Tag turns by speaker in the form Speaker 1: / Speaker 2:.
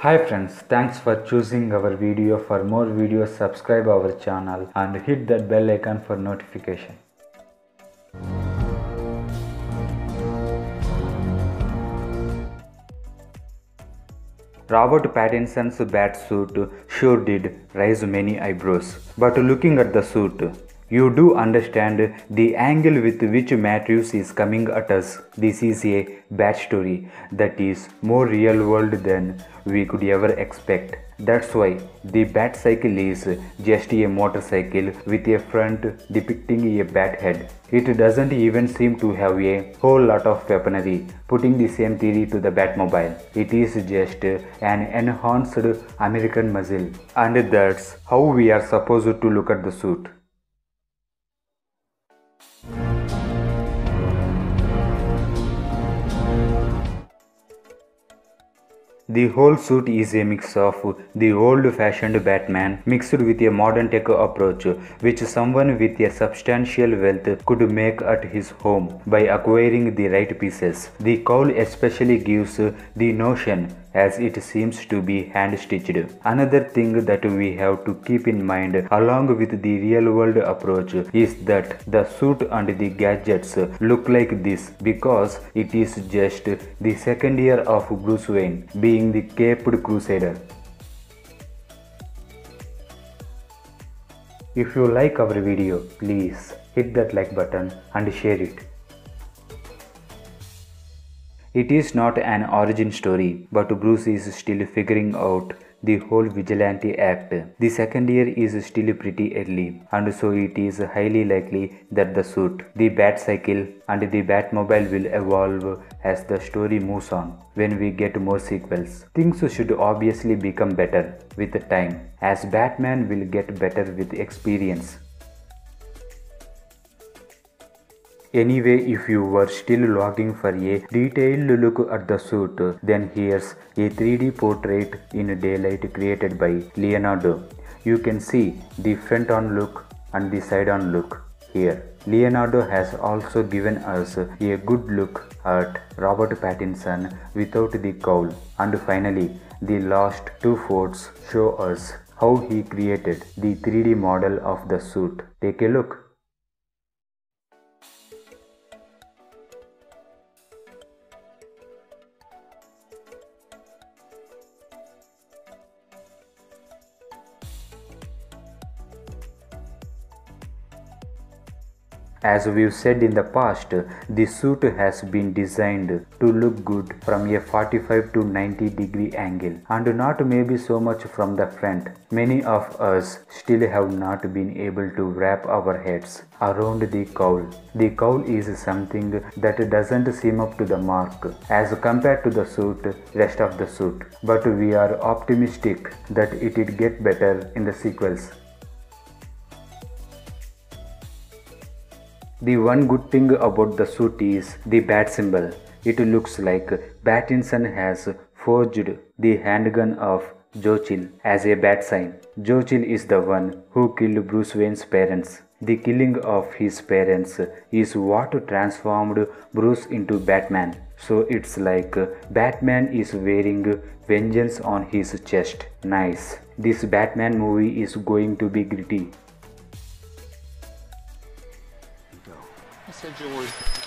Speaker 1: Hi friends, thanks for choosing our video. For more videos, subscribe our channel and hit that bell icon for notification. Robert Pattinson's bat suit sure did raise many eyebrows. But looking at the suit, you do understand the angle with which Matthews is coming at us. This is a bat story that is more real world than we could ever expect. That's why the bat cycle is just a motorcycle with a front depicting a bat head. It doesn't even seem to have a whole lot of weaponry, putting the same theory to the Batmobile. It is just an enhanced American muscle, and that's how we are supposed to look at the suit. The whole suit is a mix of the old-fashioned Batman mixed with a modern tech approach, which someone with a substantial wealth could make at his home by acquiring the right pieces. The cowl especially gives the notion as it seems to be hand-stitched. Another thing that we have to keep in mind along with the real-world approach is that the suit and the gadgets look like this because it is just the second year of Bruce Wayne being the Caped Crusader. If you like our video, please hit that like button and share it. It is not an origin story, but Bruce is still figuring out the whole vigilante act. The second year is still pretty early, and so it is highly likely that the suit, the Batcycle, and the Batmobile will evolve as the story moves on. When we get more sequels, things should obviously become better with time, as Batman will get better with experience. Anyway, if you were still longing for a detailed look at the suit, then here's a 3D portrait in daylight created by Leonardo. You can see the front-on look and the side-on look here. Leonardo has also given us a good look at Robert Pattinson without the cowl. And finally, the last two photos show us how he created the 3D model of the suit. Take a look. As we've said in the past, the suit has been designed to look good from a 45 to 90 degree angle and not maybe so much from the front. Many of us still have not been able to wrap our heads around the cowl. The cowl is something that doesn't seem up to the mark as compared to the rest of the suit, but we are optimistic that it will get better in the sequels. The one good thing about the suit is the bat symbol. It looks like Pattinson has forged the handgun of Joe Chill as a bat sign. Joe Chill is the one who killed Bruce Wayne's parents. The killing of his parents is what transformed Bruce into Batman. So it's like Batman is wearing vengeance on his chest. Nice. This Batman movie is going to be gritty.
Speaker 2: I said yours.